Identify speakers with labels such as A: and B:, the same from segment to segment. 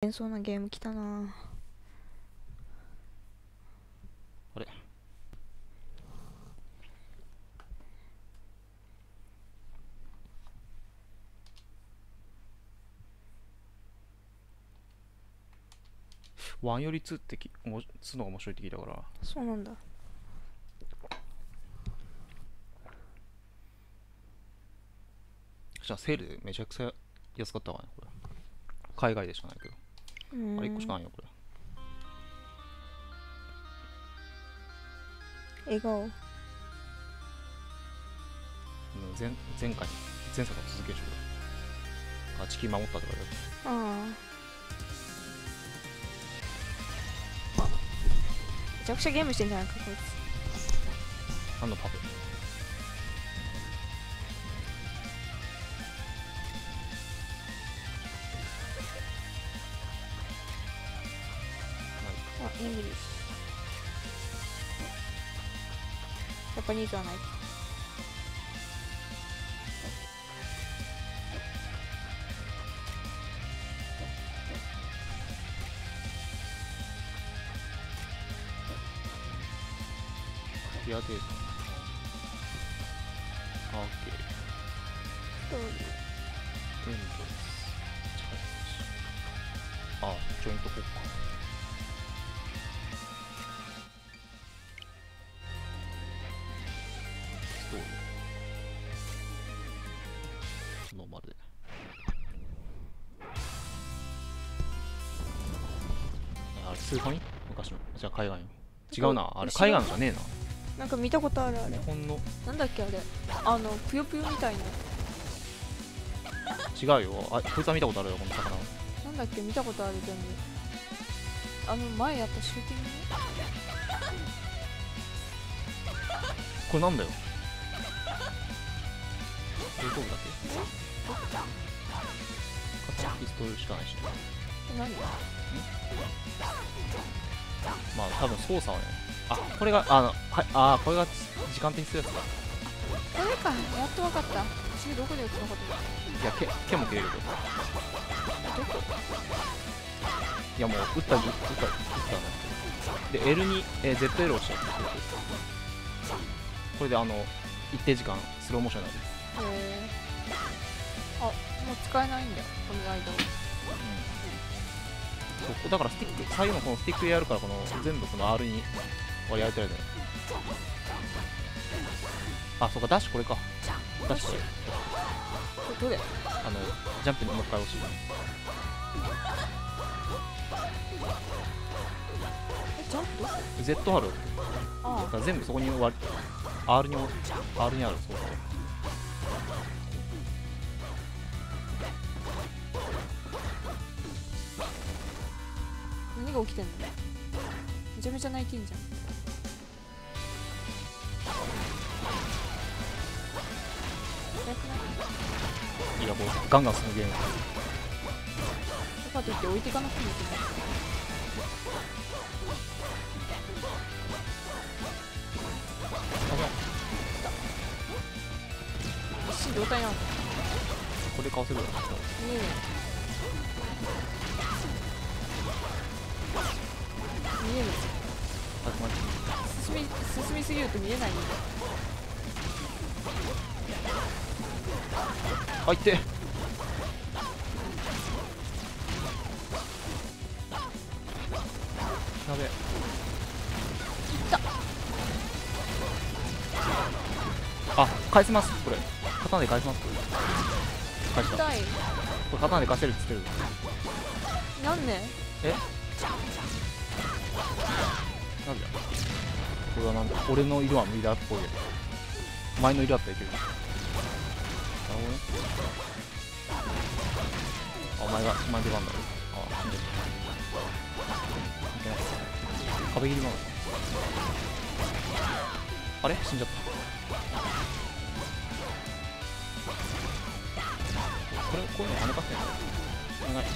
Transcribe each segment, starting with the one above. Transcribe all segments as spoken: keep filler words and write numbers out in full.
A: 演奏なゲーム来たな。
B: あれワンよりツーってきおもツーの方が面白いって聞いたから。
A: そうなんだ。
B: じゃあセールでめちゃくちゃ安かったわねこれ。海外でしかないけど。
A: うーん
B: あれいっこしかないよこれ。
A: 笑顔。
B: うん前前回前作の続けでしょこれ。あ地球守ったとか言われる。
A: ああ。めちゃくちゃゲームしてんじゃないかこいつ。
B: 何のパフェ。
A: あ、イングリッシュ。やっぱニーズはない。
B: クリアデータ。あ、オッケー。
A: ストーリー。
B: エンドレス。あ、ジョイント交換。ストーリー。ノーマルで。あれ、スーファミ昔の。じゃあ海外の。違うな。あれ、海外のじゃねえな。
A: なんか見たことあるあれ。
B: 日本の。
A: なんだっけあれ。あの、ぷよぷよみたいな。
B: 違うよ。あ、こいつは見たことあるよ、この魚。
A: なんだっけ見たことある全部。あの、前やったシューティング
B: これなんだよ。これどうだっけ片ピストルしかないしね。
A: え、何
B: まあ多分操作はね。あ、これが、あの、はい、あー、これが時間的にするやつだ。
A: これか。やっとわかった。私どこで打つのかと思った。
B: いや、毛、毛も切れるけど。
A: どこ
B: いや、もう、打った、打った、打ったんだけど。で、L に、えー、ゼットエル 押しちゃって。これで、あの、一定時間、スローモーションになる。
A: へえ。あ、もう使えないんだよ、この間は。
B: うん。そう、だからスティック、左右のこのスティックでやるから、この、全部この R に割り当てられてる。あ、そうか、ダッシュこれか。ダッシュこれ。
A: これどれ
B: あの、ジャンプにもう一回押し。
A: え、ジャンプどこ
B: Z ある。
A: あ
B: だから全部そこに割り、R に、R にある、そうそう。
A: 何が起きてんのめちゃめちゃ泣いてんじゃん。早くない
B: いや、もうガンガン進むゲーム。
A: とかといって置いていかなくてもいけない。一心同体なのか
B: これかわせるよ。
A: 見えねえ見えね
B: あ、待って。
A: え進み進みすぎると見えないんだよ。
B: あ、いって。やべえ。
A: いった
B: あ、返せます、これ。刀で返せます。返した。こ
A: 痛い。
B: れ刀で返せるっつってる。
A: なんで
B: えなんでだこれはなんだ俺の色は無理だっぽいけど。お前の色だったらいける。なるほどね。あ、お前が、お前の出番だろ。あ、死んでる。いけなかった。壁切りもある。あれ死んじゃった。これ、こういうの跳ねかせんのお願い。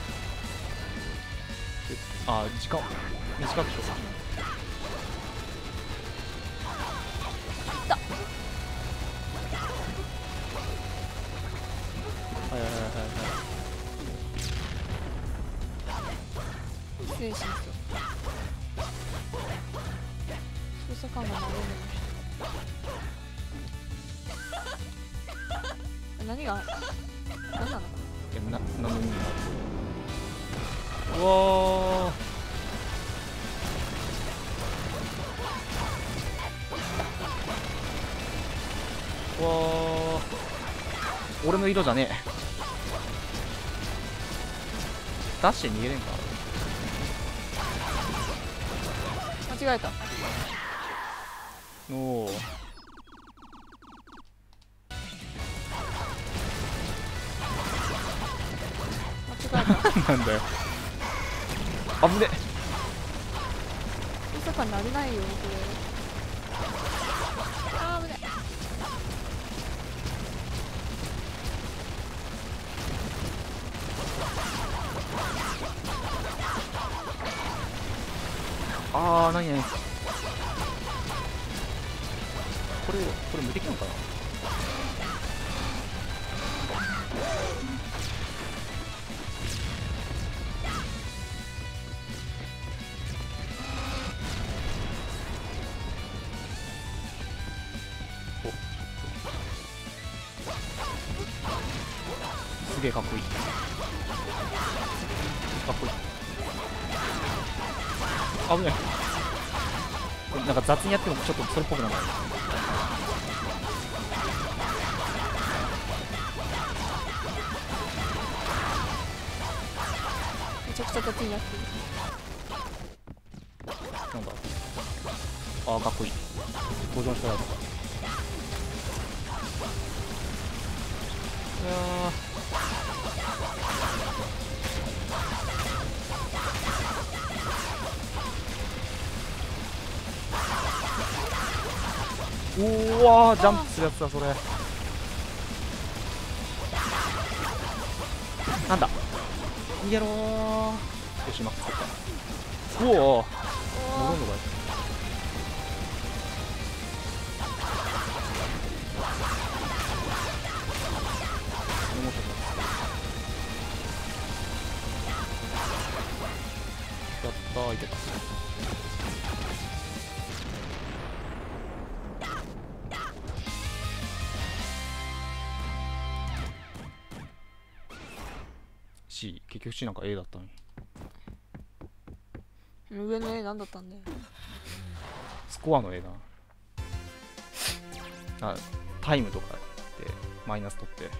B: あー、時間短くしよう。
A: 失礼しますよ。操作感が慣れるの人。何が何なの？
B: いやな何の意味がある。うわーうわー俺の色じゃねえ。ダッシュ逃げれんか。
A: 間違えた。
B: おお
A: 間違えた。
B: なんだよ危ね。
A: 操作感慣れないよこれ。あー危ない。
B: あー、なになにこれ、これ無敵なのかな。おすげえかっこいい。かっこいい。危ない。なんか雑にやってもちょっとそれっぽくなる。
A: めちゃくちゃ雑になってる。
B: なんだ。ああかっこいい。登場したらとか。いやー。うわージャンプするやつだそれ。なんだ逃げろー。よしマックス取った。うおー戻んのかい。やったーいけた。C 結局 C なんか A だったのに。
A: 上の絵何だったんだよ。
B: スコアの A だ。あタイムとかでマイナス取って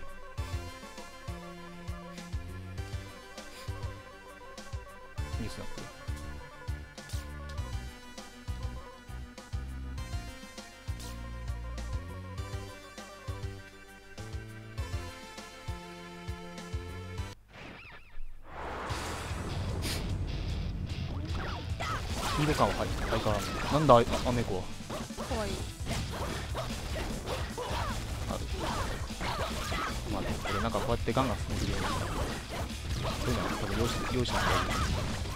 B: ニュースになってる。スピード感は相変わらず。なんだあアメコは。
A: かわいい。
B: ある。まあね、これなんかこうやってガンガン進んでるようにそういうのは多分用紙用紙なんだけど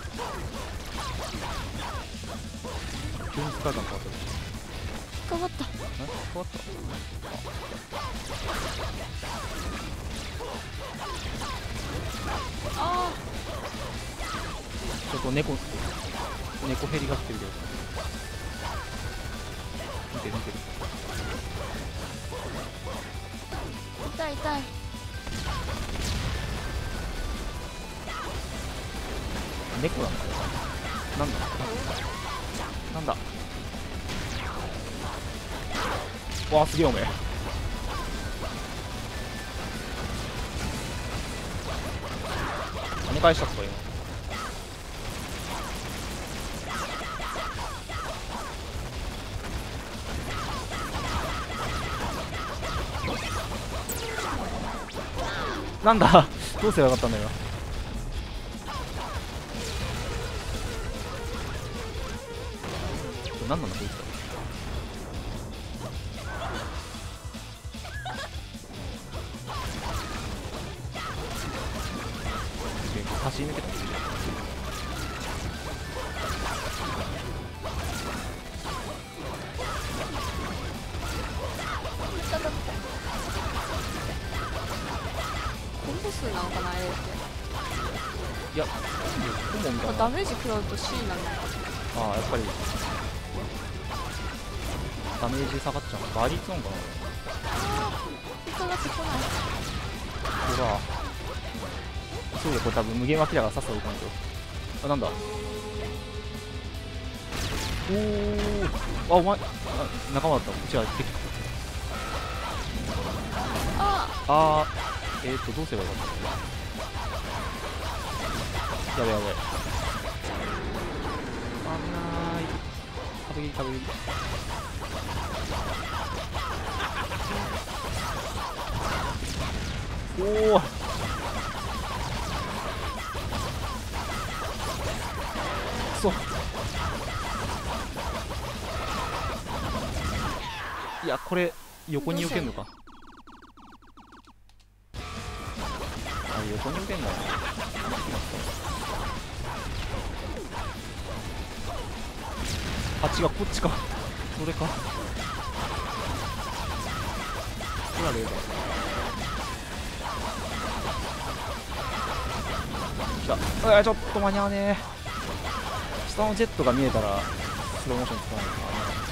B: 急に使う感変わった。
A: かかった。
B: え変わった。
A: あ
B: ちょっと猫猫ヘリが来てるけど見てる見てる。
A: 痛い痛い。
B: 猫なんだよ。なんだなんだわあすげえおめえ。跳ね返したとか今。なんだどうすればよかったんだよ。何なんだこいつら。走り抜けた。
A: コンボ数なのかなあれって。
B: いや、コモンみたいな。
A: ダメージ食らうと C なのか。
B: ああ、やっぱりダメージ下がっちゃう。バリーツオンかな。
A: 人がってこない。
B: ほらそうだ、これ多分無限脇だからさっさと行かないと。あ、なんだ。おお、あ、お前、あ、仲間だった。こっちは敵。
A: あ
B: あー、えーっと、どうすればよかった。やべやべ。危ない。壁切り壁切り。おお。そう。いや、これ横に避けんのか。あ、横に避けんだな。あ、違う、こっちか。それか。ほら、レーダー。来た。うわ、ちょっと間に合わねえ。下のジェットが見えたらスローモーション使わないとな。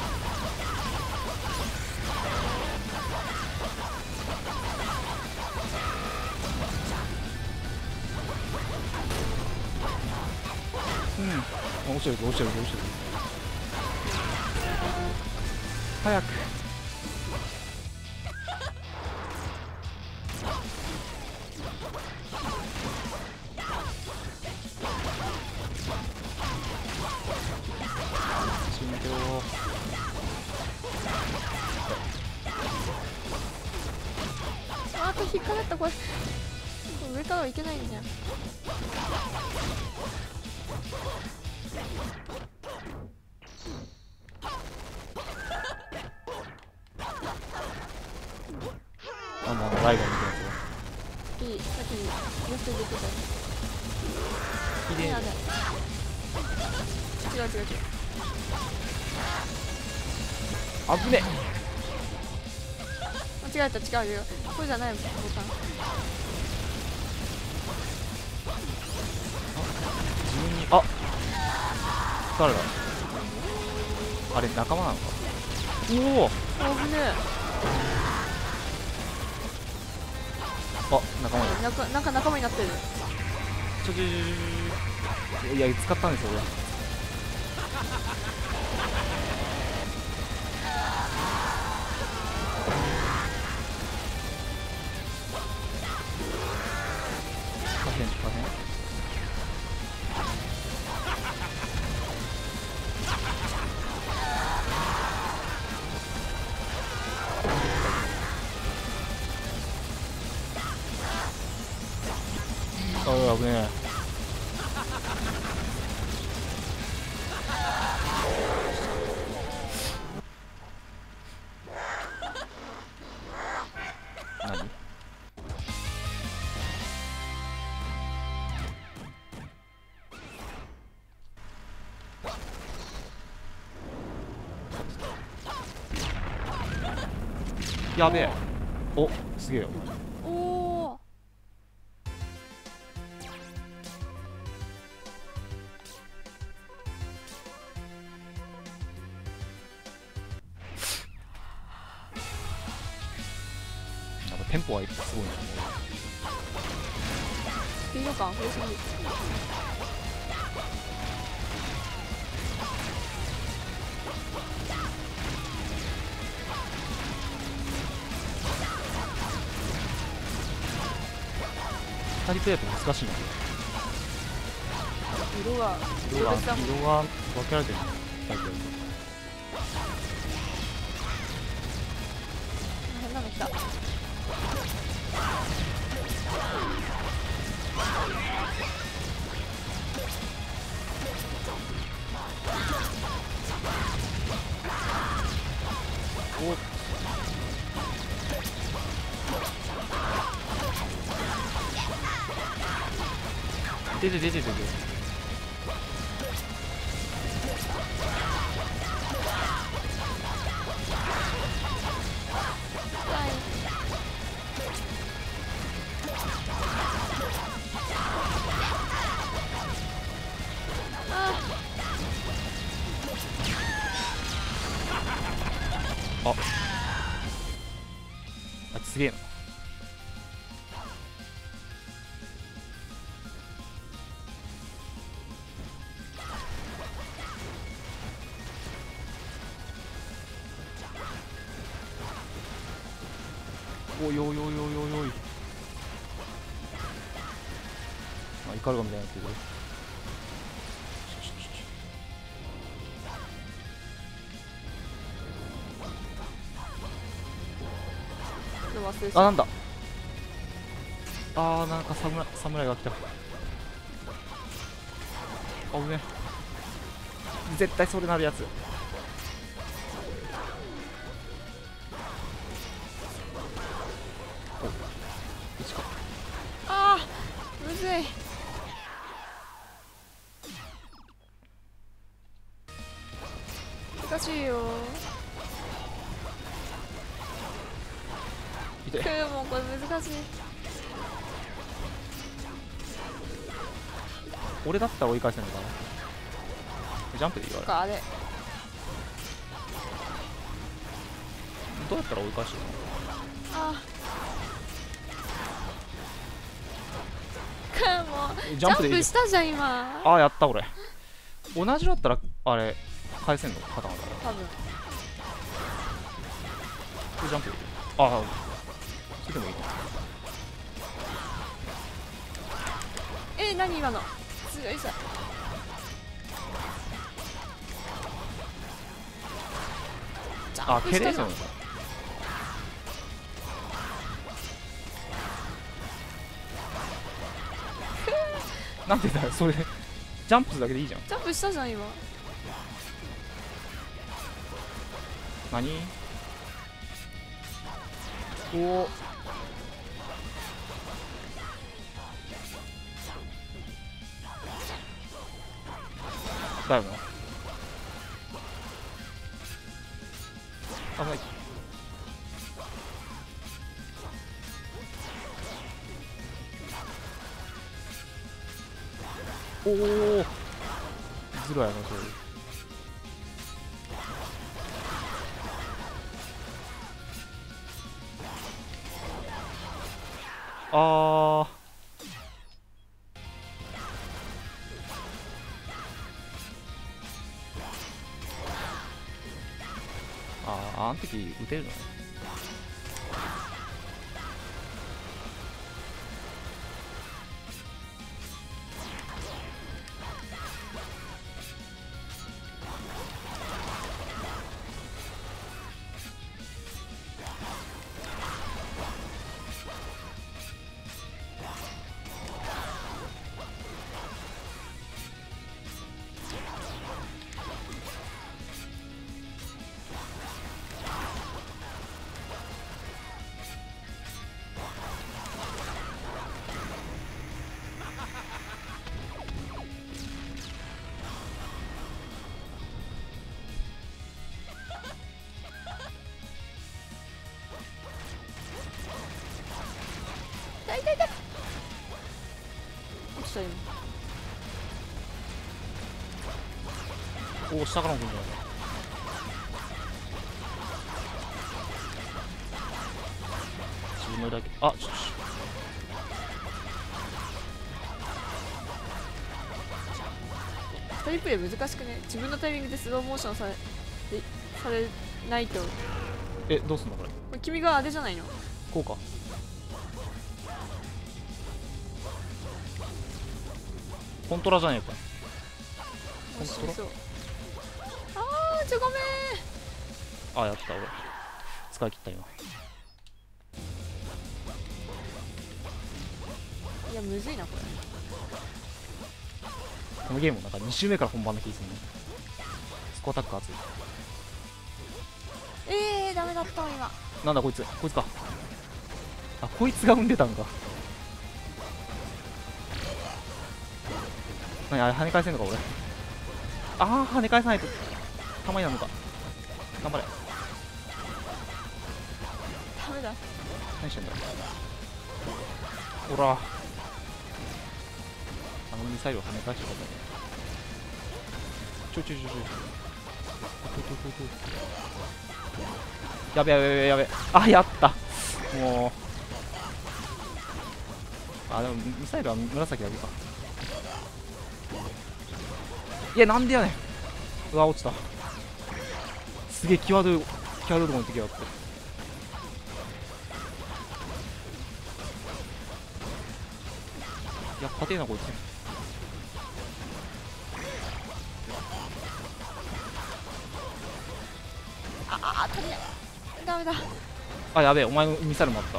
B: うん、あ、落ちてるぞ落ちてるぞ落ちてるぞ。早く。死んでよ
A: あ、あと引っかかった。これ上からはいけないんじゃん。
B: あ、もうライバルみたいなや
A: さっきさっきよく出てたよ。
B: つ。きれい。
A: 違う違う違う。
B: 危ね。
A: 間違えた。違うよ。これじゃないボタン。
B: 自分に、あ、誰だ。あれ仲間なのか。おお。
A: あぶねえ。
B: あ、仲間だ。
A: なんかなんか仲間になってる。
B: ちょちょちょちょ。いや、使ったんですよ俺。可変可変。ああ、危ねえ。何？やべえ。お、すげえよ。
A: おお。
B: なんかテンポはすごいな。
A: スピード感増えすぎ。
B: ふたりプレイだと難しいな。
A: 色が
B: 色が
A: 別だもん。
B: 色が分けられてる。大体
A: 変なの来た。
B: お、出て出て出て。
A: はい。
B: ああいつすげえな。おいおいおいおいおいおい。あ、イカルガみたいになってる。
A: 忘れ
B: あ、なんだ。あー、なんか侍侍が来た。あ、ごめん。絶対それなるやつ。お、いちか。
A: あーむずい。難しいよ。
B: 痛い。
A: くーもうこれ難しい。
B: 俺だったら追い返せんのかな。ジャンプでいいわ。
A: かあれ
B: どうやったら追い返してるの。
A: あーくーもう
B: えジ
A: ジャン
B: ャンプでいいじ
A: プしたじゃん今。
B: ゃん。あー、やった俺。同じだったらあれ返せんのパターンだか
A: 多分
B: ら。これジャンプでいい。ああ、それでもいい。
A: えー、何今の強いさ。ジャ
B: あ、
A: ンプしたじゃん。
B: 蹴れんのか。なんでだよそれ。ジャンプするだけでいいじゃん。
A: ジャンプしたじゃん今。
B: 何。おお。だよな。あ、ない。おお。ずるやなそれ。あー。あー、あの時撃てるのね。
A: 痛い痛い痛い。落ちた今。
B: おお、下からも来るんじゃないか。自分のだけ。あ、ちょちょ
A: 二人プレイ難しくね。自分のタイミングでスローモーションされでされないと。こ
B: え、どうすんのこれ。
A: れ君があれじゃないの。
B: こうか。コントラじゃねえか。
A: 面白
B: 本当
A: そう。あーちょごめ
B: あ、やった俺。使い切った今。
A: ー。いやむずいなこれ。
B: このゲームの中に周目から本番な気がするね。スコアタック熱い。
A: えーダメだったわ今。
B: なんだこいつ。こいつか。あ、こいつが産んでたんか。何あれ跳ね返せんのか俺。あー、跳ね返さないとたまになるのか。頑張れ。
A: ダメだ。
B: 何してんだほら。あのミサイルを跳ね返してくださいね。ちょちょちょちょちょちょちょちょちょやべやべやべやべ。あ、やった。もうあ、でもミサイルは紫だけか。いや、なんでやねん。うわ、落ちた。すげえ際どい際どいところに敵があって。いや、勝てえなこいつ。
A: ああ、足りない。ダメだ。
B: あ、やべえ、お前のミサイルもあった。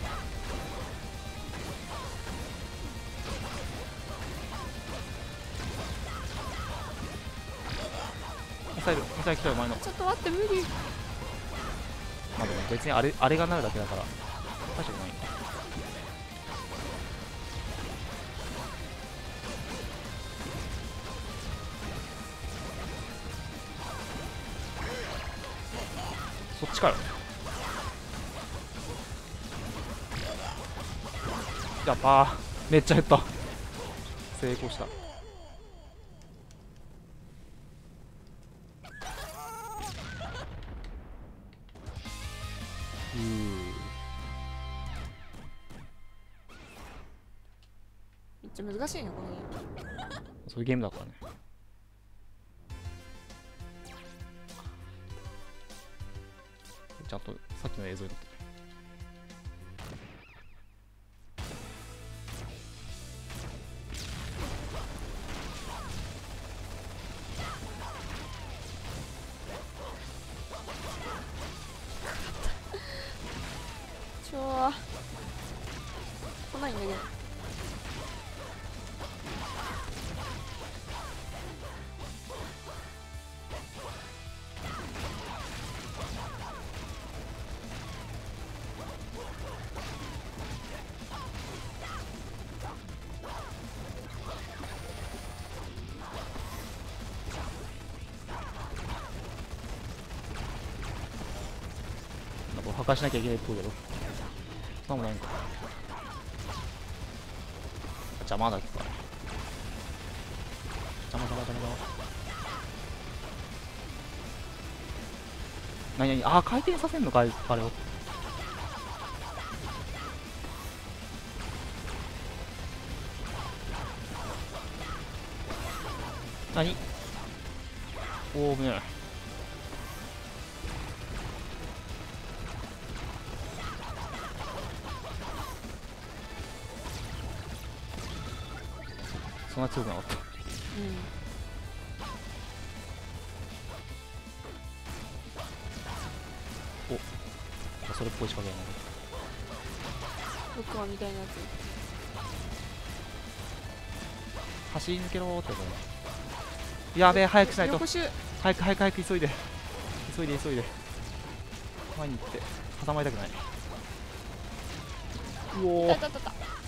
B: ミサイル、ミサイル来たよ、お前の。
A: ちょっと待って、無理。
B: まあでも別にあれ、あれがなるだけだから、大丈夫ない。そっちかよ。やったー、めっちゃ減った。成功した。うー、
A: めっちゃ難しいね、このゲーム。
B: そういうゲームだからね。ちゃんとさっきの映像になってる。
A: ちょ来ないんだけど。
B: なんか破壊しなきゃいけないっぽいけど、なんもないんか。邪魔だっけか。邪魔邪魔邪魔邪魔。なになに、あー、回転させんのか、あれを。なに、おお、危ない。そんな強くなかった。
A: うん。
B: お、それっぽい仕掛けやな。
A: 僕はみたいなやつ。
B: 走り抜けろーって思う。やべえ、早くしないと。
A: 横襲。
B: 早く早く早く急いで急いで急いで前に行って挟まりたくない。うおー、
A: たたたた。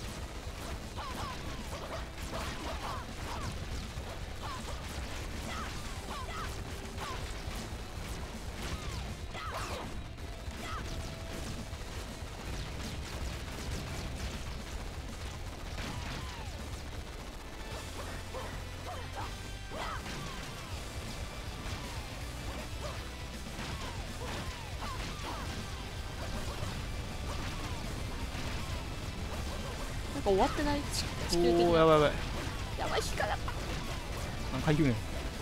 A: なんか終わってない地地球的
B: おー、
A: な。
B: やばいやばい。
A: やばい、引っかかった。
B: 何回言うねん。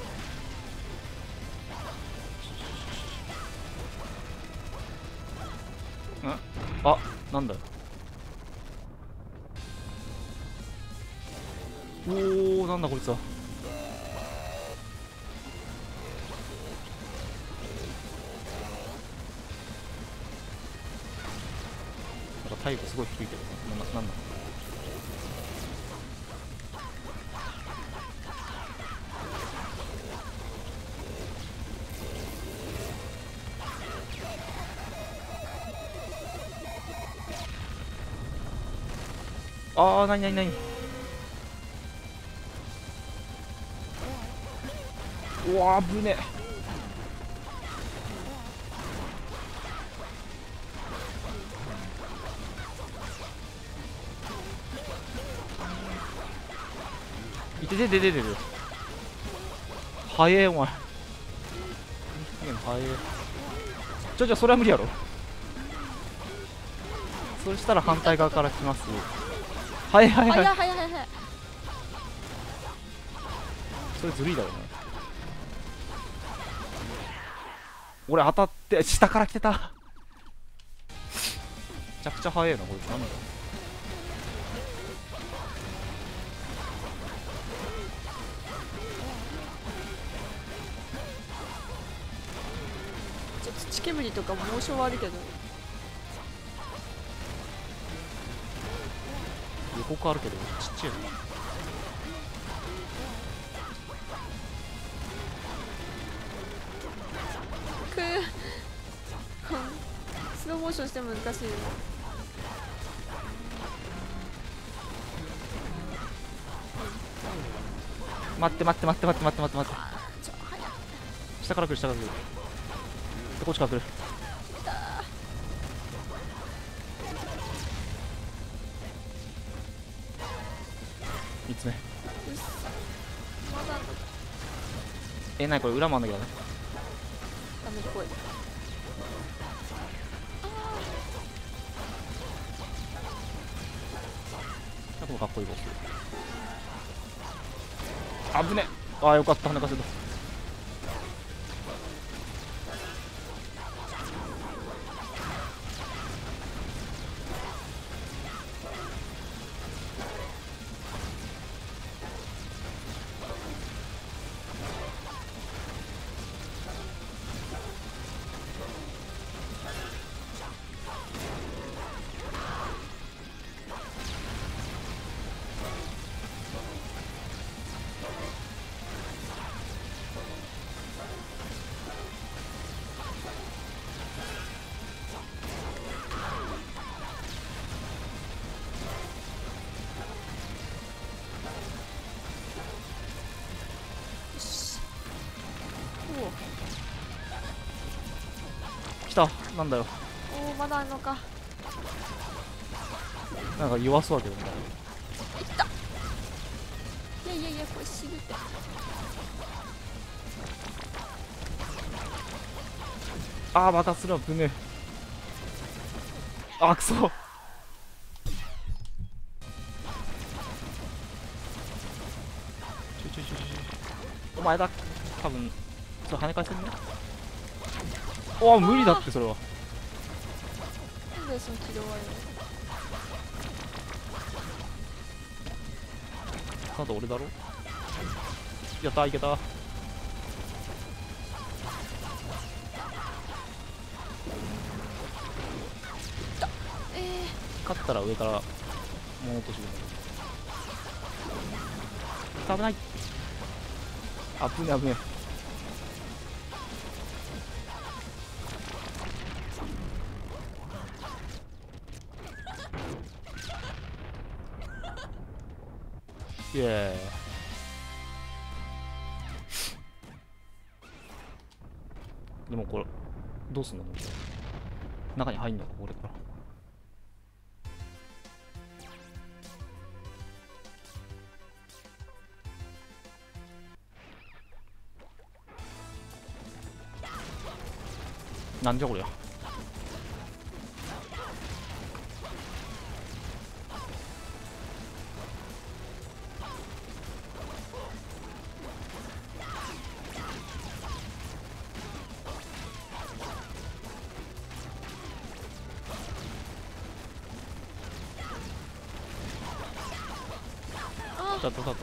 B: ん、あ、なんだよ。おー、なんだこいつは。なんか体力すごい低いけどな、な、なんだ。あー、なになになに。うわー、ぶねえ。いてててててて。早えお前。早え。 ちょちょそれは無理やろ。そしたら反対側から来ます。はいはいはい。
A: 早い早い早い早い。
B: それずるいだろうね。俺当たって下から来てた。めちゃくちゃ速いなこいつ。なんだ。
A: ちょっと土煙とか猛暑はあるけど。
B: 予告あるけどちっちゃいな。
A: くースローモーションしても難しいよ。
B: 待って待って待って待って待って待って待って。
A: あーちょ早い。
B: 下から来る下から来る。でこっちから来る。みっつめ。
A: うっそまだあんのか。
B: え、なにこれ裏回んなきゃダメ。
A: ダメっぽい。
B: あとかっこいいボス。あぶね。ああよかった、跳ねかせた。来た。なんだよ。
A: おおまだあんのか。
B: なんか弱そうだけどね。
A: いった。いやいやいやこれ死ぬって。
B: ああ爆発するわ。ぶねえ。あーくそ。ちょいちょいちょいちょい。お前だ。多分それ跳ね返せんね。おお無理だってそれは。
A: なんでその軌道悪いの。
B: あと俺だろ。やったーいけた。
A: え
B: 勝ったら上から物落としる。危ない。あぶねあぶね。イエーイ。でもこれどうすんの。中に入んのかこれから。なんじゃこりゃ。
A: あ
B: ちょっとちょっと。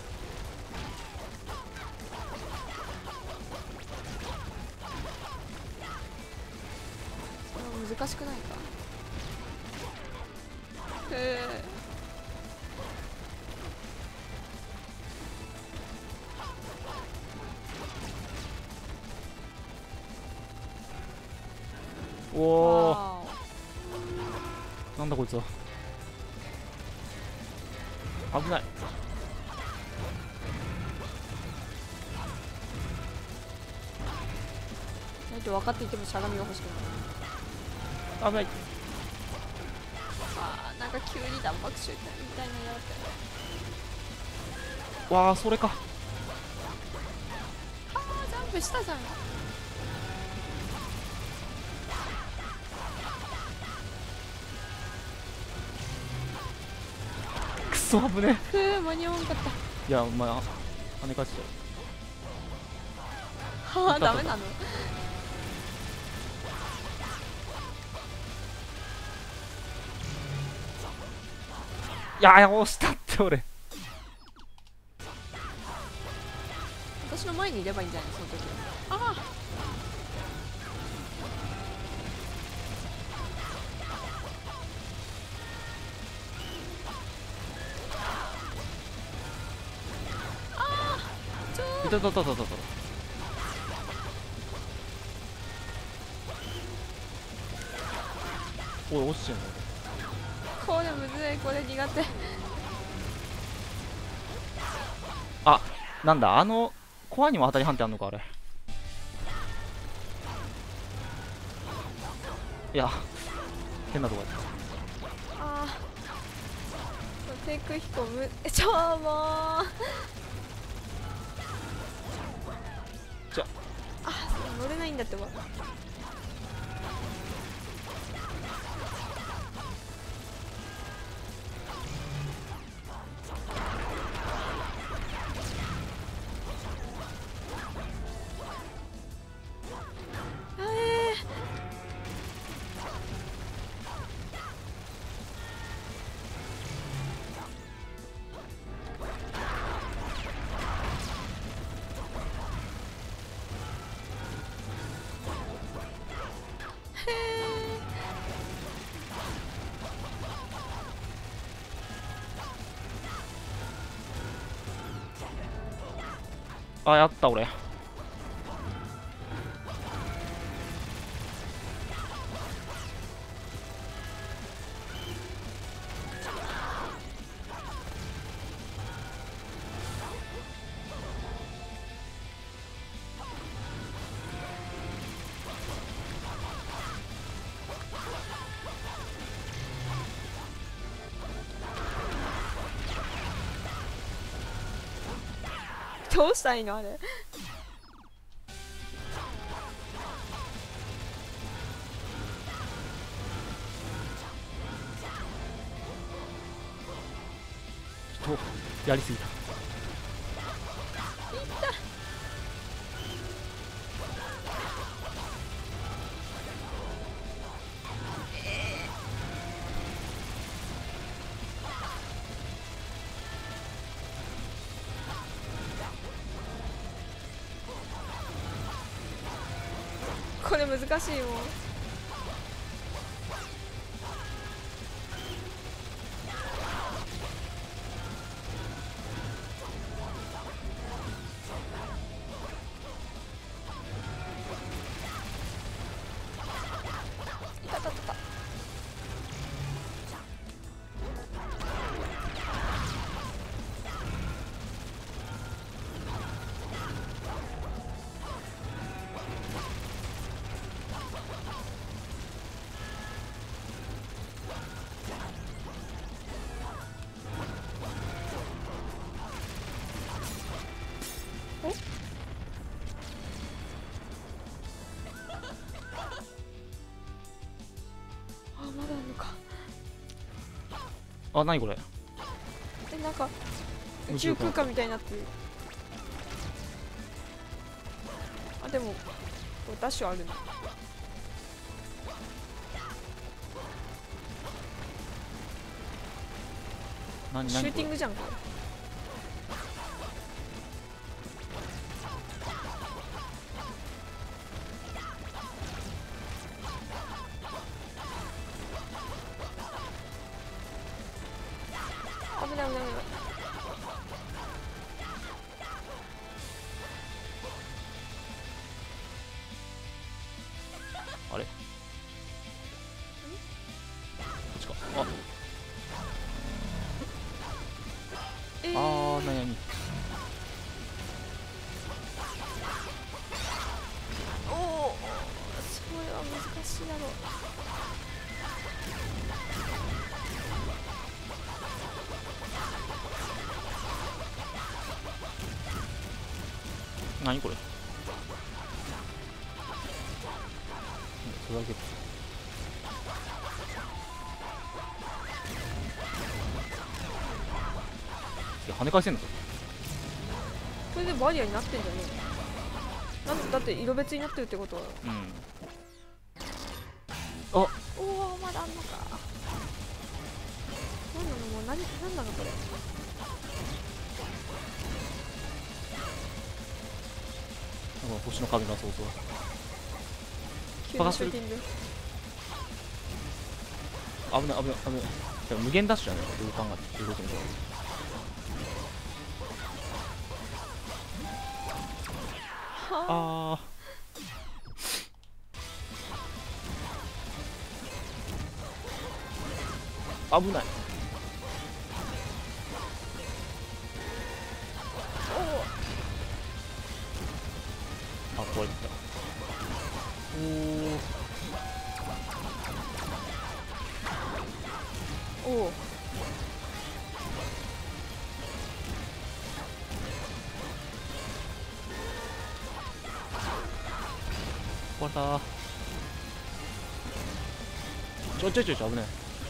A: 難しくないか。へえ。
B: おお
A: わ
B: なんだこいつは。危ない。
A: ーないと分かっていてもしゃがみが欲しくない。
B: 危ない。
A: あーなんか急に弾幕集みたいなのやって。
B: わあそれか。
A: あージャンプしたじゃん。
B: そ危ね
A: くー間に合わんかっ
B: え。いやお前跳ね返しちゃ
A: た。はあダメなの。
B: う。いやいや押したって俺。
A: 私の前にいればいいんじゃないその時は。ああちょ
B: いたたたたたた。おい落ちてんの
A: これむずい、これ苦手。
B: あ、なんだあのコアにも当たり判定あんのかあれ。いや変なとこやっ
A: ああテク飛行むえちょーもう
B: じゃ
A: あ乗れないんだってば。
B: あやった俺。
A: どうしたらいいのあれ。
B: やりすぎた。
A: これ難しいもん。いたたたた。あまだあんのか。
B: あ何これ。
A: えなんか宇宙空間みたいになってる。あでもこれダッシュあるんだ。
B: 何何
A: シューティングじゃんこれ。危ない危ない危ない。
B: あれこっちか。あ
A: えー、
B: あーなになに。
A: おおそれは難しいだろう。
B: 何これ。それだけ。 や跳ね返せんの？
A: これでバリアになってんじゃねえの？なんだって色別になってるってことは。
B: うん。
A: おおまだあんのか。なんなのもう何なんなのこれ。
B: なんか星の影がそうそう。
A: 急にシューティング。
B: 危ない危ない危ない。でも無限ダッシュやね。どう考えてどういうことに。
A: は
B: ああ。危ない。あ、壊れてた。おお。
A: おお。
B: 壊れた。ちょちょちょちょ危ない。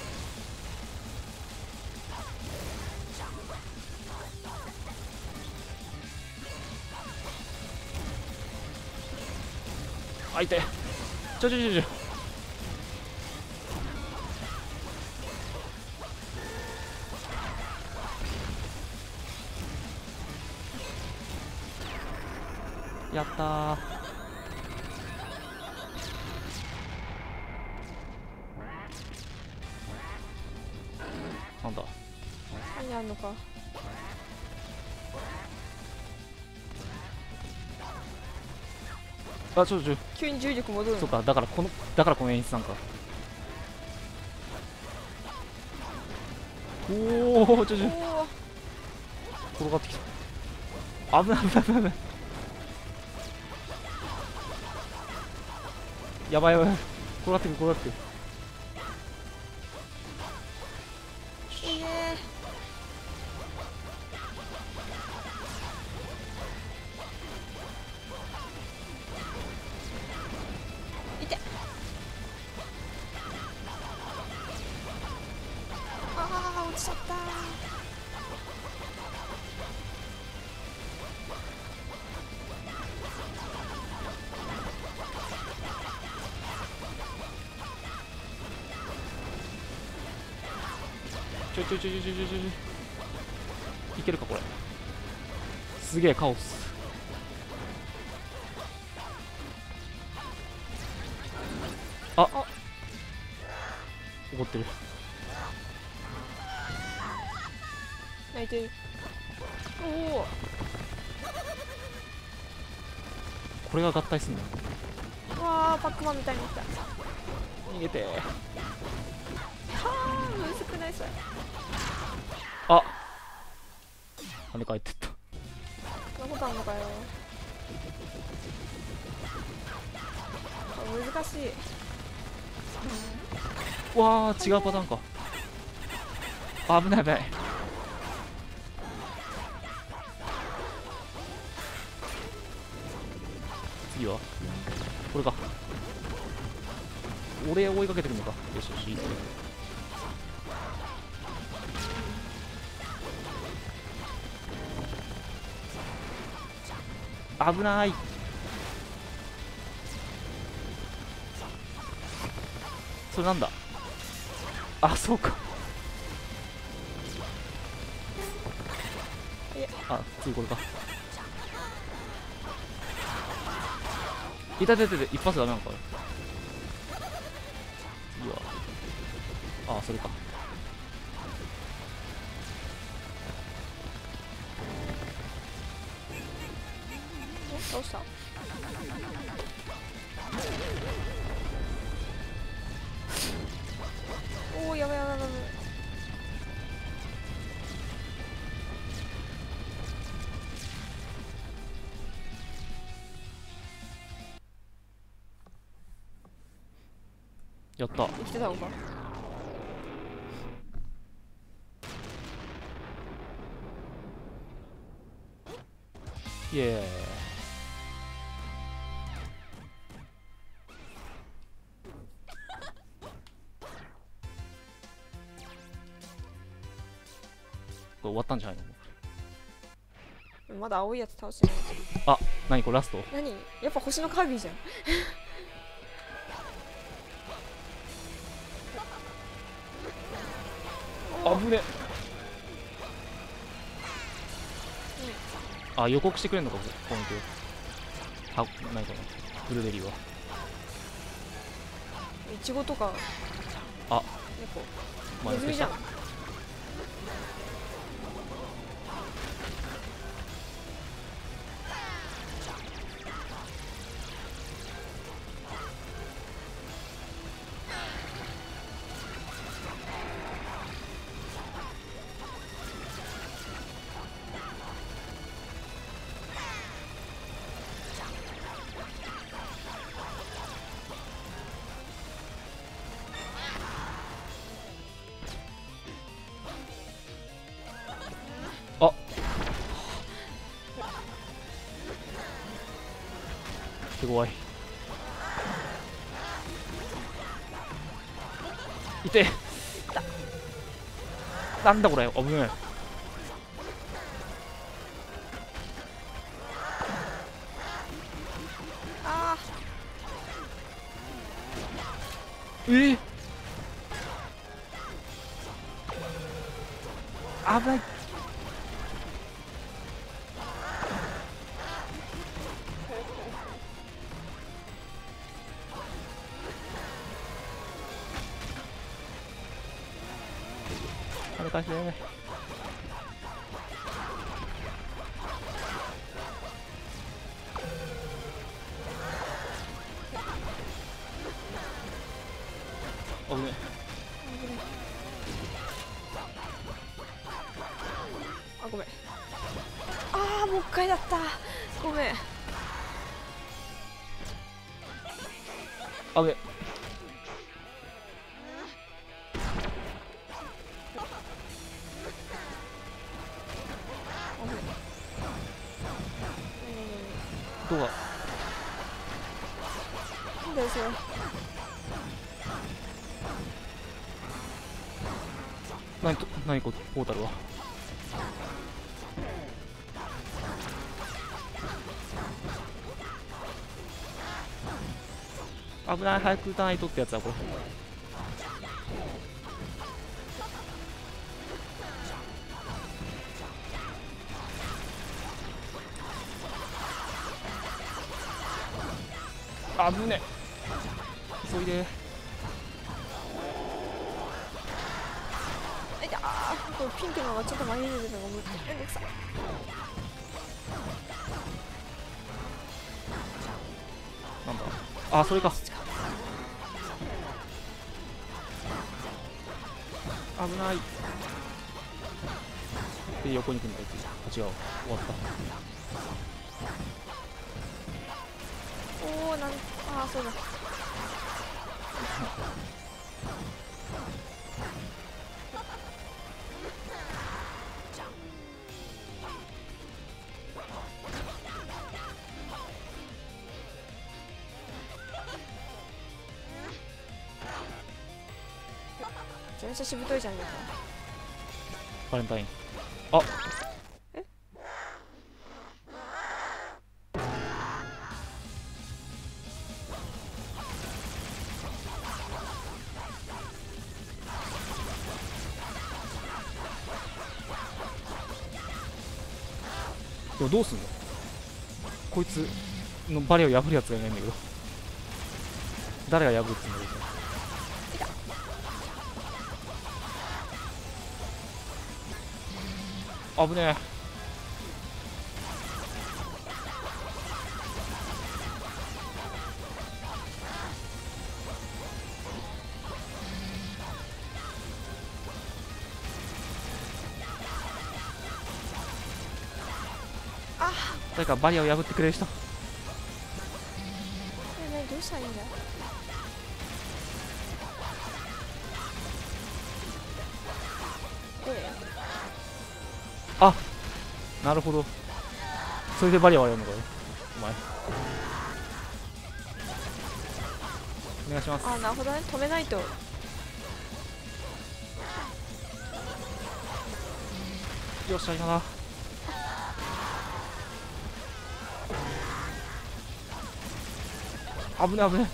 B: あ、痛い。ちょちょちょちょ。やったー。なんだ。
A: 何あんのか。
B: あ、ちょちょ。
A: 急に重力戻るの。
B: そっか、だからこのだからこの演出なんか。おお、ちょちょ。
A: おお。
B: 転がってきた。危ない危ない危ない危ない。やばいやばい。転がってく転がってく。
A: いいねー。いて。ああ落ちちゃった。
B: ちょちょちょちょちょちょちょ。いけるかこれ。すげえカオス。あ
A: あ
B: 怒ってる。
A: 泣いてる。おお。
B: これが合体すんの？
A: わあパックマンみたいになった。
B: 逃げて。
A: はあむずくないそれ。
B: あ、跳ね返ってった。
A: そんなことあんのかよ。あ難しい。
B: わあ違うパターンか。あ、危ない危ない。次はこれか。俺を追いかけてくるのか。よしよしいいね。危ない。それなんだ。あ、そうか。あ、次これか。いたいたいたいた。一発ダメなのか。次はあ、それか。
A: おどうした。おおやばいやばいやばい。
B: やった。
A: 生きてたのか。
B: イエーイ。これ終わったんじゃないの？
A: まだ青いやつ倒してない。
B: あ、何これラスト。
A: 何やっぱ星のカービィじゃん。
B: 危ね。あ、予告してくれんのか、ポイント。は、ないかな。ブルーベリーは。
A: イチゴとか。
B: あ、
A: 猫。
B: まあ、
A: ネズミじゃん。
B: あ、すごい。いて。なんだこれ、危ねえ。
A: あ
B: えー、危ない。金貸して。危ね
A: あ、ごめん。ああ、もう一回だった。ごめん。
B: え。危ねえ。どうだ。
A: なんだよそれ。
B: 何と、何こポータルは。危ない、早く撃たないとってやつだこれ。危ねえ。急いで。
A: あいたー。これピンクのがちょっと前に出てるのがむめんどくさい。
B: なんだ。あ、それか。危ない。で、横に行くんだ。あ、違う。終わった。
A: おお、なん、ああ、そうだ。めちゃめちゃしぶといじゃん、皆さん。
B: バレンタイン。あ、
A: え
B: でもどうすんの。こいつのバレを破るやつがいないんだけど。誰が破るっつうんだろう。危ねえ。
A: あ
B: 誰かバリアを破ってくれる人。
A: え、なに、どうしたらいいんだ。え
B: あ、なるほど。それでバリア割れるのかよ、お前。お願いします。
A: ああ、なるほどね、止めないと。
B: よっしゃ、今だ。 危ね危ね。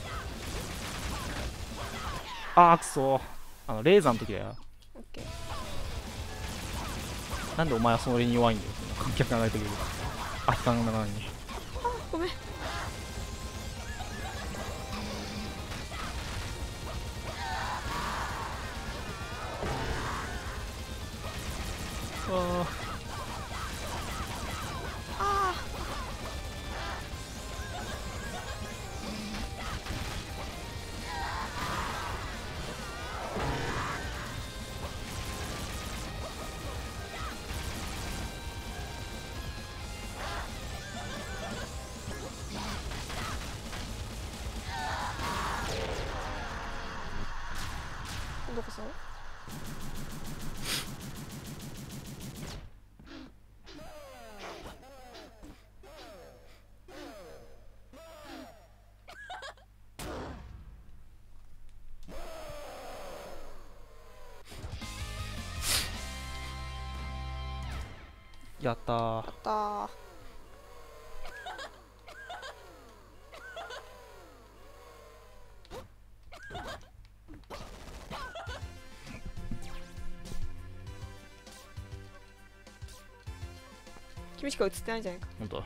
B: あーくそー。あのレーザーの時だよ。
A: オッケー。
B: なんでお前はそれに弱いんだよ、その観客が流れてくる。あ、光の中に。
A: あ、ごめん。
B: あ
A: あー、今度こそ。
B: ーやったー。
A: やったー。君しか映ってないんじゃないか。
B: ほんとだ。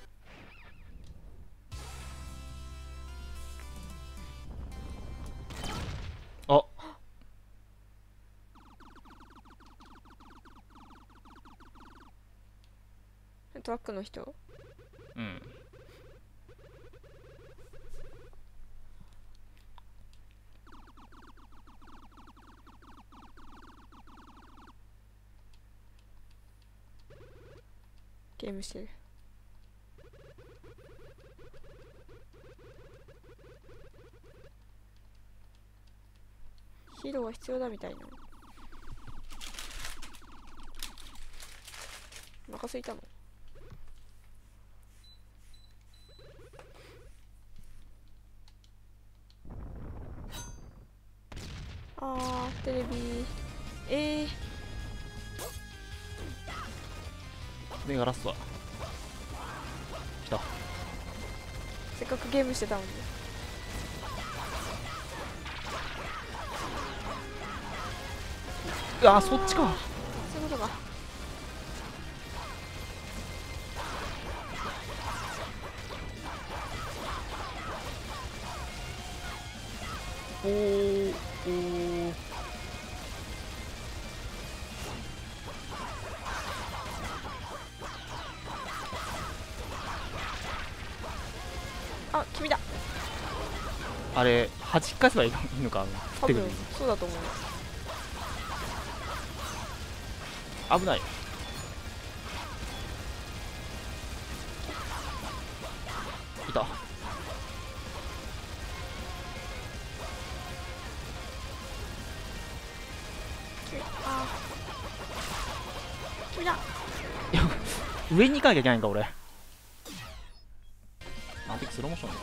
B: あ、
A: トラックの人。
B: うん。
A: ゲームしてる。ヒーローは必要だみたいな。お腹すいたの。あー、テレビ。えー、
B: 目がラストだ。来た。
A: せっかくゲームしてたのに。
B: うわー、そっちか。
A: そういうことか。
B: おーおー。
A: あ、君だ。
B: あれ弾き返せばいいのか。
A: 多分そうだと思う。
B: 危ない。いた。
A: あー、君だ。
B: 上に行かなきゃいけないんか俺。あの時スローモーションだ。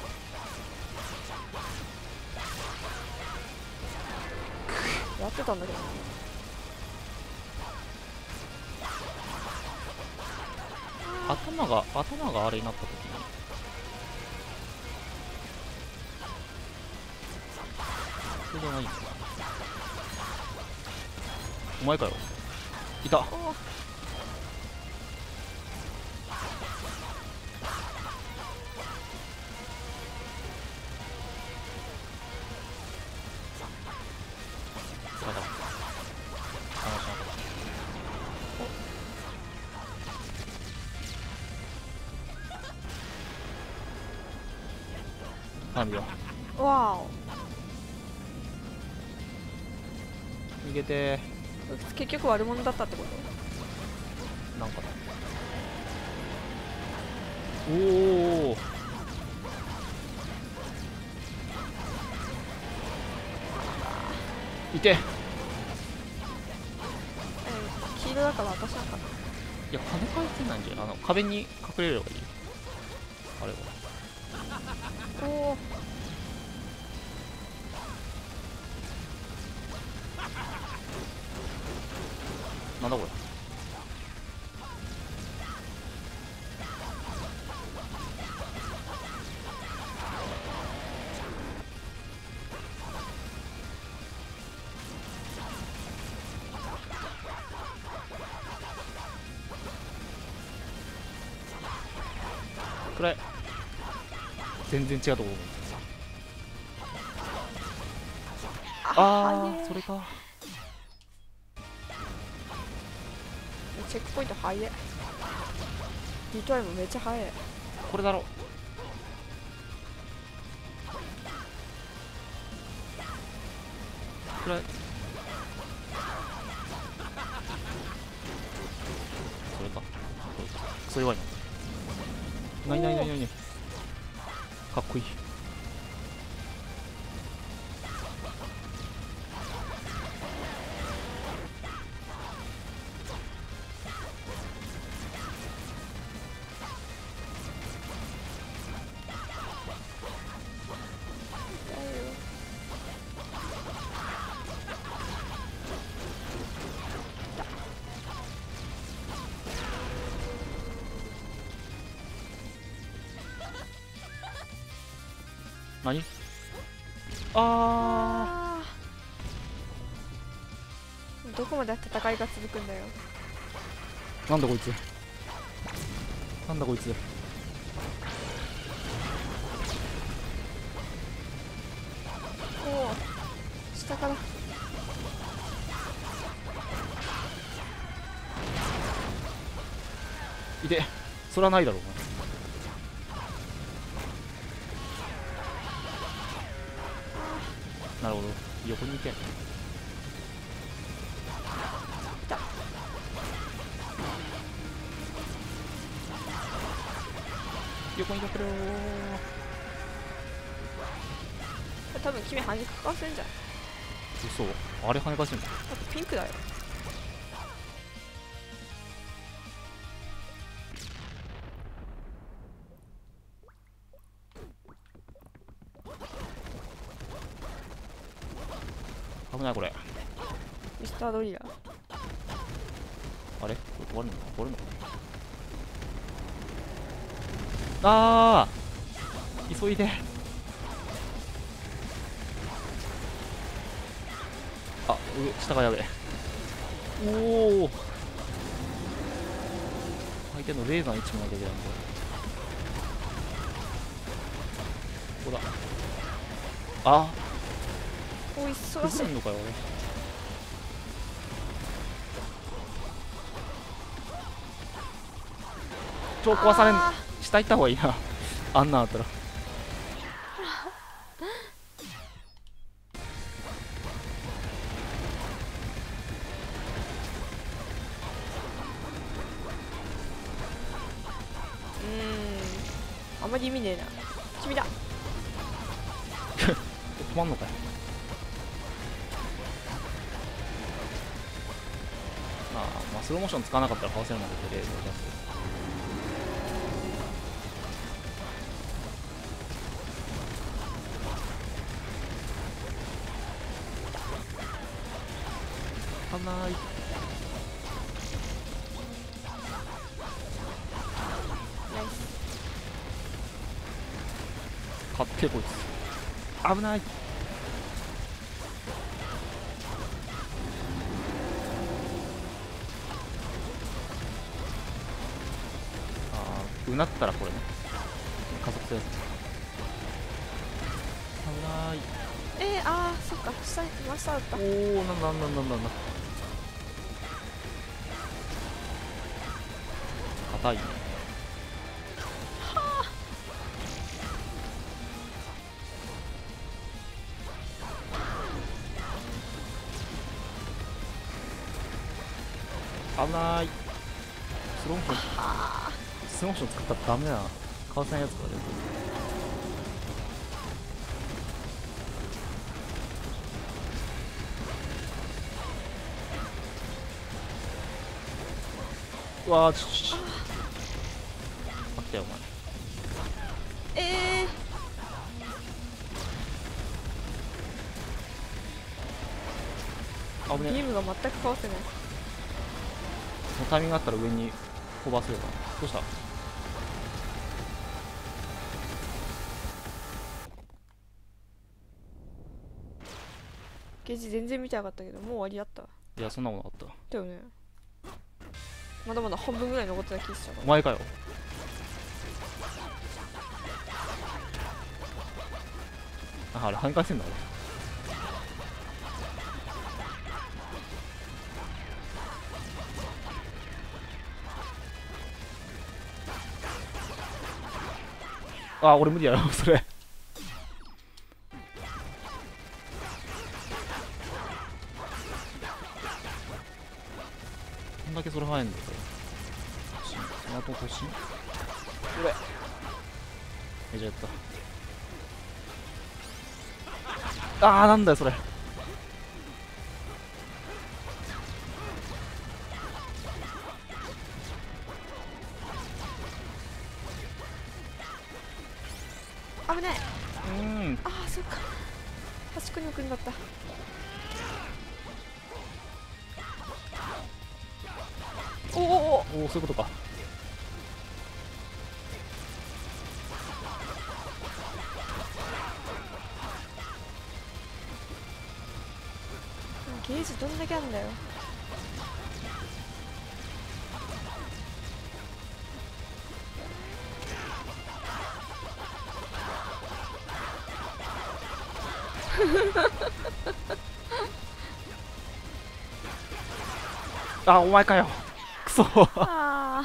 A: やってたんだけどな。
B: 頭が頭があれになった時にそれじゃないんだな。お前かよ。いた。
A: おー、
B: 疲れた。あのしなかった。花火よ。
A: わ
B: 逃げて
A: ーお。結局悪者だったってこと？
B: ー。なんかだ。おお。いて。
A: えー、黄色だから私なんかな。
B: いや、跳ね返せないんじゃん。あの壁に隠れればいい。あれは
A: おお。
B: なんだこれ。 くらい全然違うとこ思う。あー、それか。
A: チェックポイント早い。リトライもめっちゃ早い。
B: これだろ。くらいそれか。クソ弱いな。なになになになに。かっこいい。何？あ
A: ー、どこまで戦いが続くんだよ。
B: ー、なんだこいつ。なんだこいつ。
A: おお、下から。
B: いて、それはないだろうな。なるほど、横に行け。横に行けろー。
A: 多分君跳ねかかせんじゃん。
B: 嘘、あれ跳ね返せんの？
A: だってピンクだよ。
B: 危ないこれ。
A: ミスタードリラー。
B: あれこれ終わるのか終わるのかあー、急いで。あ、上下がやべえ。おお、相手のレーザーいちもなきゃいけないんだ。ここだ。あ
A: おい、
B: ー、
A: 忙しい
B: 崩れん。のかよ俺。超壊されん。
A: あ
B: 下行った方がいいな。あんなんあったら。
A: うーん、あんまり意味ねえな。君だ。
B: 止まんのかよ。まあ、まあ、スローモーション使わなかったらかわせるんだけど、レーザー出す。危ない。
A: ナイス。
B: かってこいつ。危ない。ああ、うなったらこれね。加速するやつ。危ない。
A: えー、あー、そっか、下に真下だった。
B: おお、なんだなんだなんだなんだ。硬いね。危ない。スローモーションスローモーション使ったらダメだな。かわせないやつから出てうわー、ちょちょちょあったよお前。
A: えー、
B: あぶねえ。
A: ビームが全くかわせない。
B: もうタイミングあったら上に飛ばせようかな。どうした？
A: ゲージ全然見てなかったけど、もう終わりだった。
B: いや、そんなことなかった。
A: だよね。まだまだ半分ぐらい残ってた気がしたから。
B: お前かよ。 ああれ跳ね返せんだあれ。あ、俺無理やろそれ。こんだけそれ速いんだよ。その後突進。これめちゃやった。あーなんだよそれ。
A: 危ない。
B: うん。
A: ああそっか、端っこに置くんだった。おおお
B: おお、そういうことか。
A: ゲージどんだけあるんだよ。
B: あ、お前かよ。くそ
A: ああ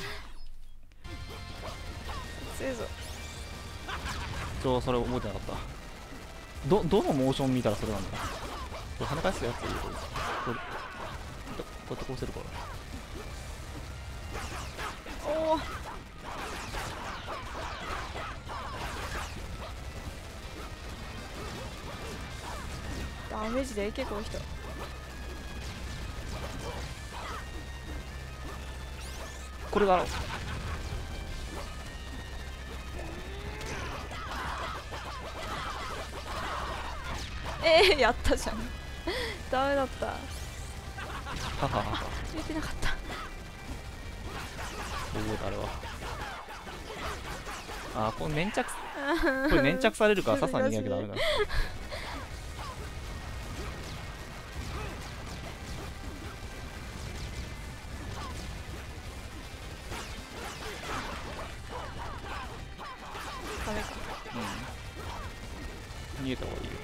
A: 強いぞ。
B: ちょそれ覚えてなかった。どどのモーション見たらそれなんだ。これ跳ね返すやついいよこれ。これこうやって殺せるから。
A: おおダメージで結構人。
B: これが
A: えー、やったじゃん。ダメだった。
B: はははは。
A: 言ってなかった。
B: 覚えたあれは。あー、これ粘着これ粘着されるからささに逃げなきゃダメだ。
A: ダメか。
B: うん。逃げた方がいいよ。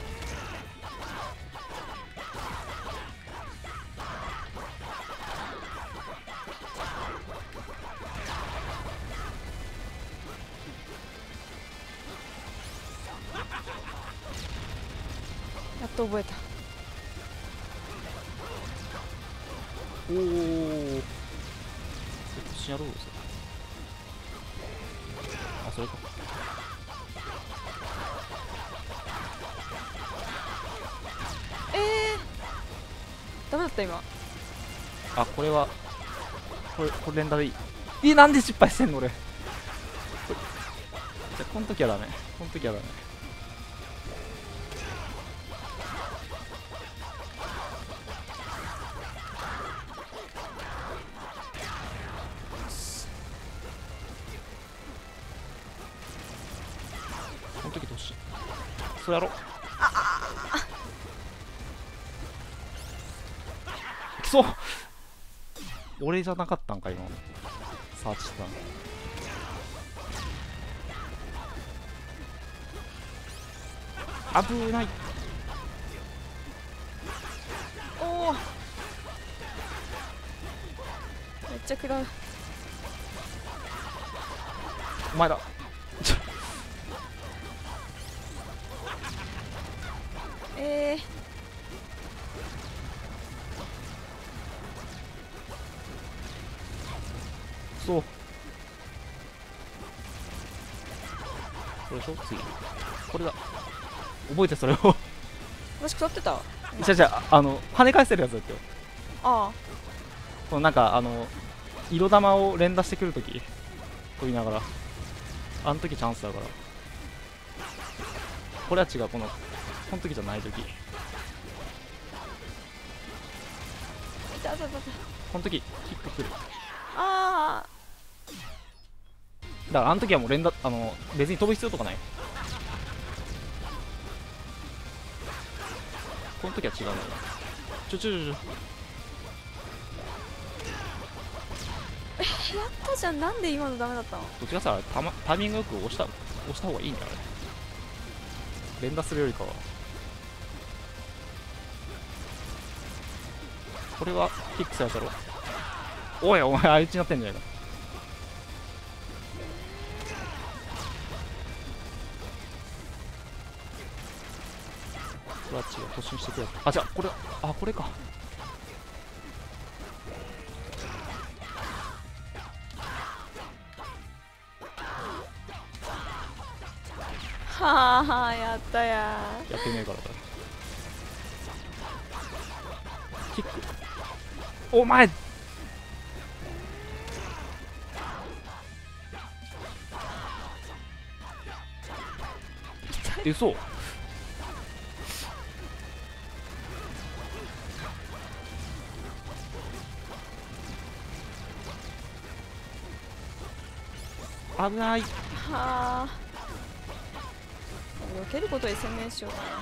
A: やっと覚えた。
B: おお。突進やろうぜ。あ、それか。
A: えー、ダメだった今。
B: あ、これはこれこれ連打でいい。え、なんで失敗してんの俺。これじゃあこの時はダメ。この時はダメ。この時どうしそうやろ。くそ、俺じゃなかったんか今サーチしたの。危ない。
A: おおめっちゃ食らう。
B: お前だ。
A: えー、
B: そうこれでしょ次。これだ。覚えてそれを。
A: 私食ってた。
B: じゃじゃあの跳ね返せるやつだったよ。
A: あ
B: このなんかあの色玉を連打してくるとき飛びながら、あの時チャンスだから。これは違う、このこの時じゃない時。
A: あいたいたいた。
B: この時キックくる。
A: あ
B: だからあの時はもう連打、あの別に飛ぶ必要とかない。この時は違うんだよ。ちょちょちょちょ。
A: ー、えやったじゃん。なんで今のダメだったの。
B: どっちかさ、たまタイミングよく押した押した方がいいんだよあれ。 連打するよりかは。これはキックされたろ。おいお前相打ちになってんじゃないか。クラッチが突進してくれ。あ、じゃあこれ、あ、これか。
A: はあはあ、やったや
B: やってねえからだ。キック。お前え、そう。危ない。
A: はあ、避けることに専念しようかな。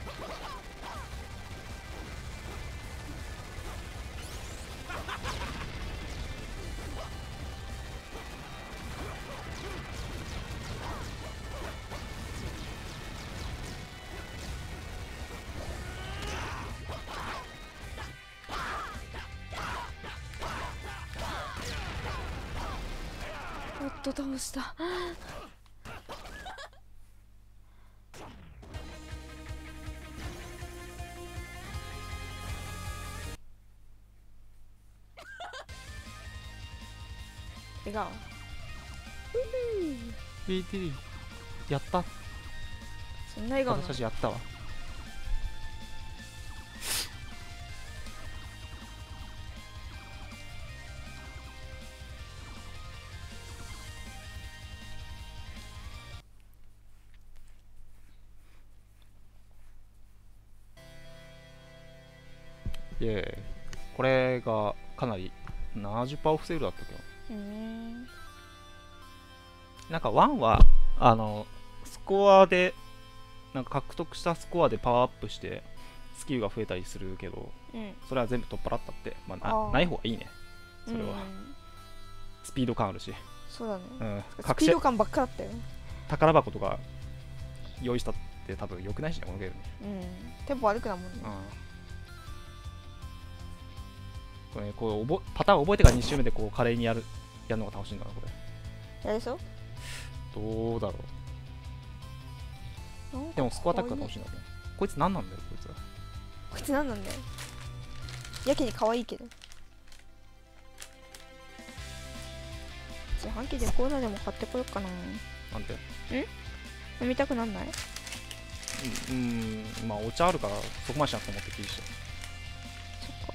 A: やっと倒した。笑顔。
B: ビーティー やった。
A: そんな笑顔なの？
B: 私たちやったわ。イエーイ。これがかなり ななじゅっパーセント オフセールだったけど、
A: うーん。
B: なんかワンはあのスコアでなんか獲得したスコアでパワーアップしてスキルが増えたりするけど、
A: うん。
B: それは全部取っ払ったって、まあ、
A: あー
B: なない方がいいね。それは、
A: うん、
B: スピード感あるし、
A: そうだね。
B: うん、
A: ス
B: 隠し
A: ピード感ばっかだったよ。
B: 宝箱とか用意したって多分良くないしね、このゲームに。
A: うん。テンポ悪くなもんね。
B: うん、これね、こう覚パターン覚えてからに周目でこう華麗にやるやるのが楽しいんだな、これ。
A: やれそう？
B: どうだろ
A: なんか
B: う。でもスコアタックが楽
A: い。
B: しいんだね。こいつ何なんだよ、こいつは。
A: こいつ何なんだよ。やけに可愛いけど。自販機でコーナーでも買ってこようかな。
B: なんて。
A: 飲みたくなんない？
B: うん、うーん、まあお茶あるからそこまでしなくてもって気にして。
A: そっか。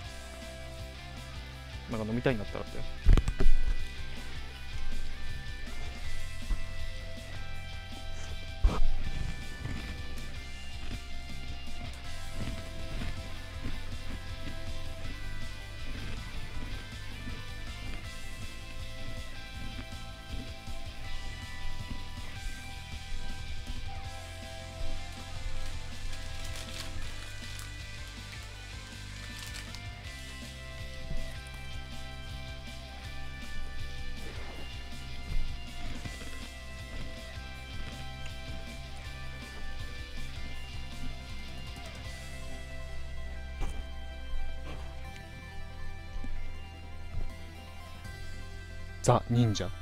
B: なんか飲みたいんだったらって。ザ・忍者。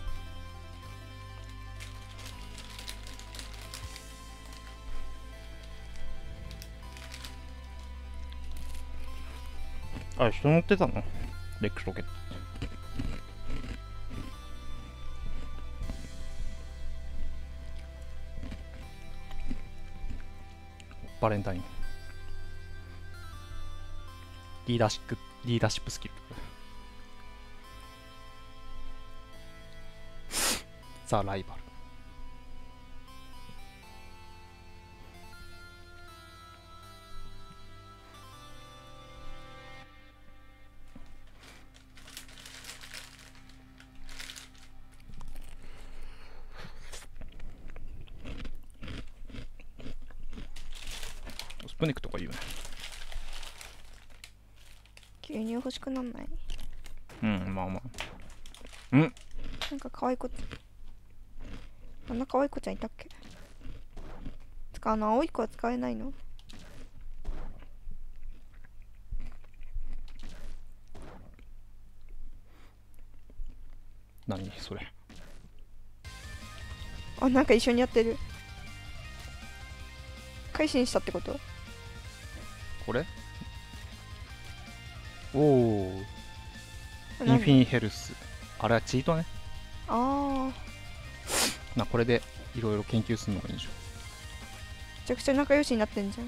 B: あれ、人乗ってたの？レックスロケット。バレンタイン。リーダーシップ、リーダーシップスキル。ザ・ライバル。スプネクとか言うね。
A: 牛乳欲しくなんない？
B: うん、まあまあ。うん。
A: なんか可愛い子、あんな可愛い子ちゃんいたっけ？ かあの青い子は使えないの？
B: 何それ。
A: あ、なんか一緒にやってる。改心したってこと？
B: これおおインフィニヘルス。あれはチートね。
A: ああ、
B: まあこれでいろいろ研究するのがいいんでしょ。
A: めちゃくちゃ仲良しになってんじゃん。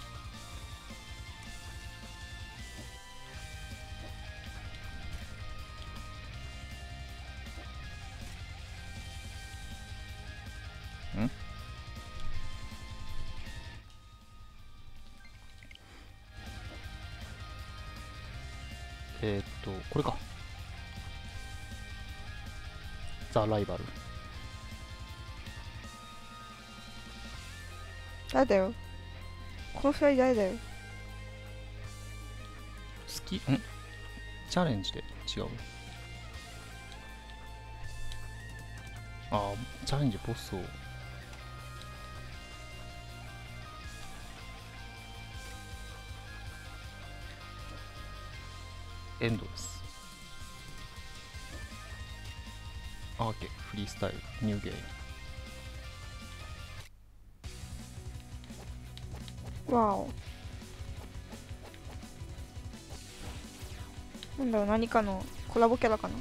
B: んえー、っとこれか。ザ・ライバル。
A: 誰だよ、このふたり誰だよ。
B: 好きんチャレンジで違う。ああチャレンジボスをエンドレス。アーケフリースタイルニューゲーム。
A: わお。なんだろう、何かのコラボキャラかな。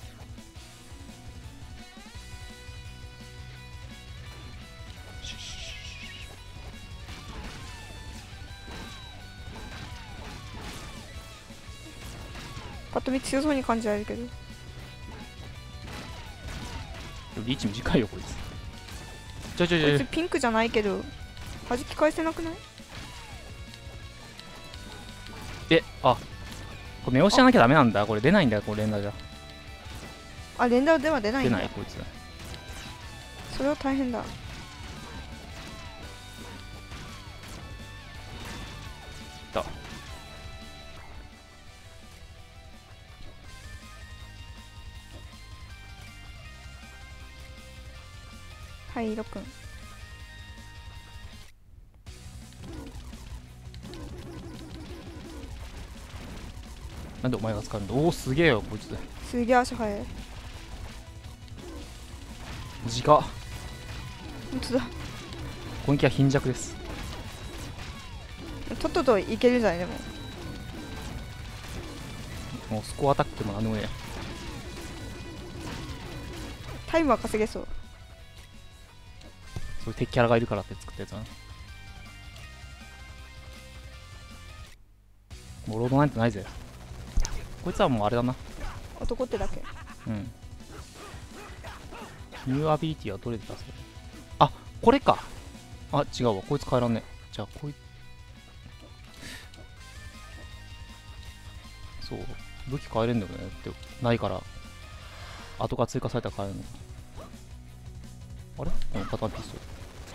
A: パッと見強そうに感じられるけど。
B: リーチ短いよこいつ。ちょちょちょ
A: こいつピンクじゃないけど弾き返せなくない？
B: えあこれ目押しじゃなきゃダメなんだ。これ出ないんだよこれ連打じゃ。
A: あ、連打では出ない
B: 出
A: んだ。
B: ないこいつ。
A: それは大変だ。
B: だ
A: はい、ロくん。
B: なんでお前が使うんだ。おおすげえよこいつ。
A: すげえ足速い。
B: 短っ。
A: ほんとだ。
B: 攻撃は貧弱です。
A: とっとといけるじゃない。でも
B: もうスコアアタックでもなんでもねえ。
A: タイムは稼げそう。
B: そういう敵キャラがいるからって作ったやつな。もうロードなんてないぜ。こいつはもうあれだな。
A: 男ってだけ。
B: うんニューアビリティはどれで出すの。あこれか。あ違うわこいつ変えらんねえ。じゃあこいそう武器変えれんだよねってないから後から追加されたら変えるの。あれうんパターンピストル。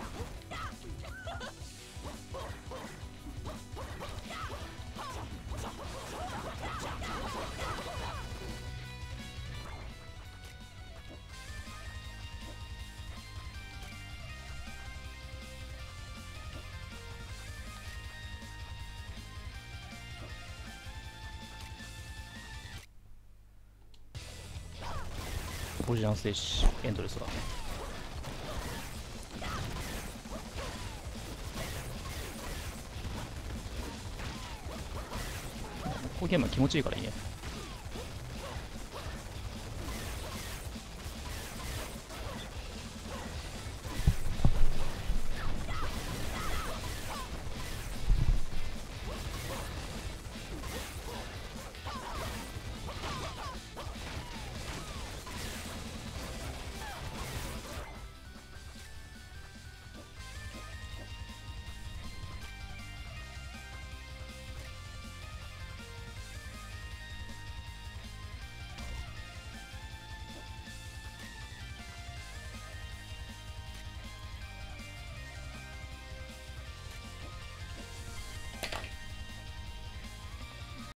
B: ポジションステージエンドレスだ。こういうゲームは気持ちいいからいいね。